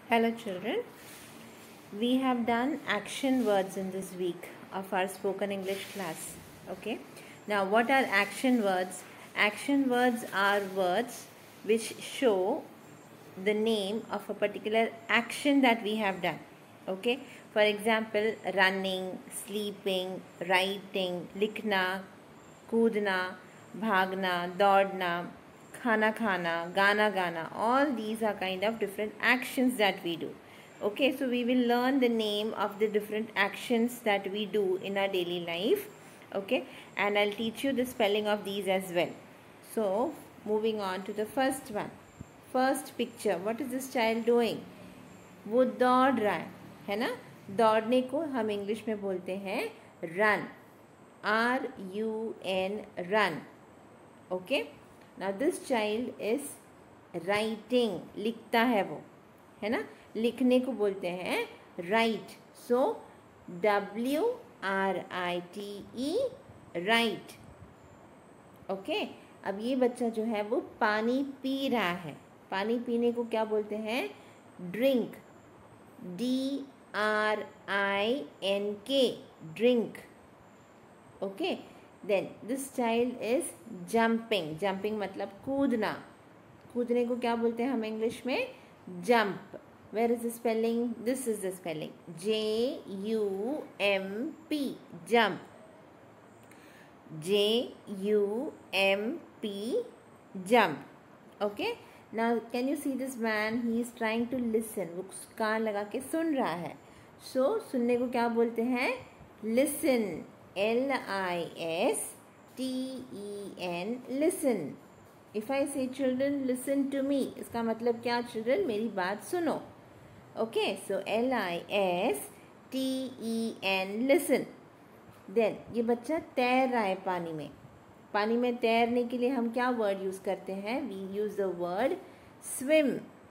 Hello children, we have done action words in this week of our spoken English class. Okay, now what are action words? Action words are words which show the name of a particular action that we have done. Okay, for example, running, sleeping, writing, लिखना, कूदना, भागना, दौड़ना, खाना खाना, गाना गाना, all these are kind of different actions that we do. Okay, so we will learn the name of the different actions that we do in our daily life. Okay, and I'll teach you the spelling of these as well. So moving on to the first one. First picture, what is this child doing? वो दौड़ रहा है ना? दौड़ने को हम English में बोलते हैं run, RUN, run. Okay, now this child is writing, लिखता है वो, है ना? लिखने को बोलते हैं write, so WRITE, write. Okay, अब ये बच्चा जो है वो पानी पी रहा है. पानी पीने को क्या बोलते हैं? Drink, DRINK, drink. Okay, then this child is jumping. Jumping मतलब कूदना. कूदने को क्या बोलते हैं हम इंग्लिश में? Jump. Where is the spelling? This is the spelling, JUMP, jump. JUMP, jump. Okay, now can you see this man? He is trying to listen. वो कान लगा के सुन रहा है. So सुनने को क्या बोलते हैं? Listen, LISTEN, listen. If I say children listen to me, इसका मतलब क्या children? मेरी बात सुनो. Okay, so LISTEN, listen. Then ये बच्चा तैर रहा है पानी में. पानी में तैरने के लिए हम क्या वर्ड यूज़ करते हैं? We use the word swim,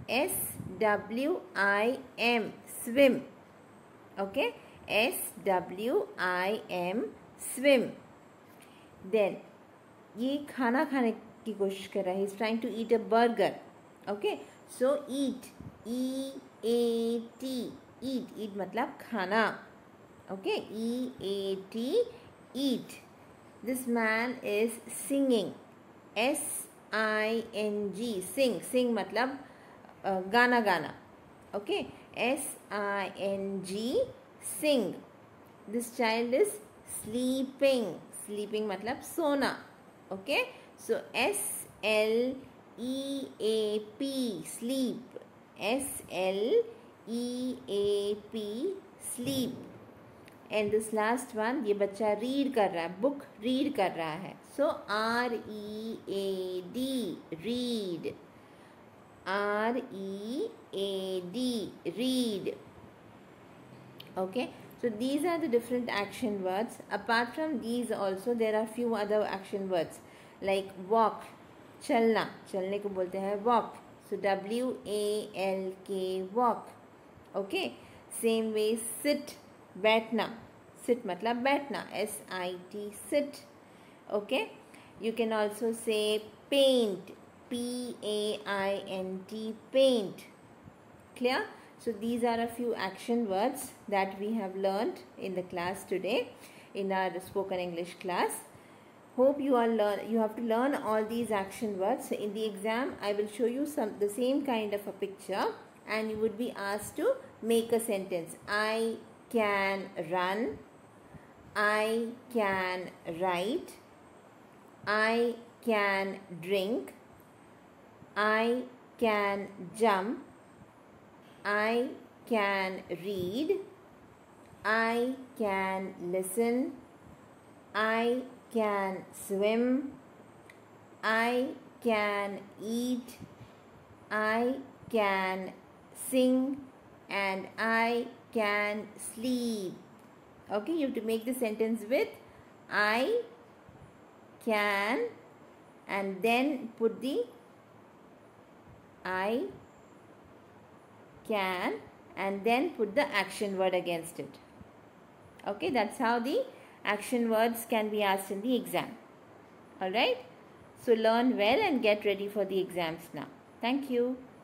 SWIM, swim. Okay, SWIM, swim. Then ये खाना खाने की कोशिश कर रहा है. He is trying to eat a burger. Okay, so eat, EAT, eat. Eat मतलब खाना. Okay, EAT, eat. This man is singing, SING, sing. Sing मतलब गाना गाना. Okay, SING, sing. This child is sleeping. Sleeping मतलब सोना. Okay, so SLEAP, sleep. SLEAP, sleep. And this last one, ये बच्चा read कर रहा है, बुक रीड कर रहा है. So READ, read, READ, read. Okay, so these are the different action words. Apart from these also there are few other action words like walk, चलना. चलने को बोलते हैं walk. So WALK, walk. Okay, same way sit, बैठना. Sit मतलब बैठना, SIT, sit. Okay, you can also say paint, PAINT, paint. Clear? So these are a few action words that we have learned in the class today, in our spoken English class. Hope you have to learn all these action words. In the exam I will show you the same kind of a picture and you would be asked to make a sentence. I can run, I can write, I can drink, I can jump, I can read, I can listen, I can swim, I can eat, I can sing, and I can sleep. Okay, you have to make the sentence with I can and then put the I can and then put the action word against it. Okay, that's how the action words can be asked in the exam. Alright, so learn well and get ready for the exams now. Thank you.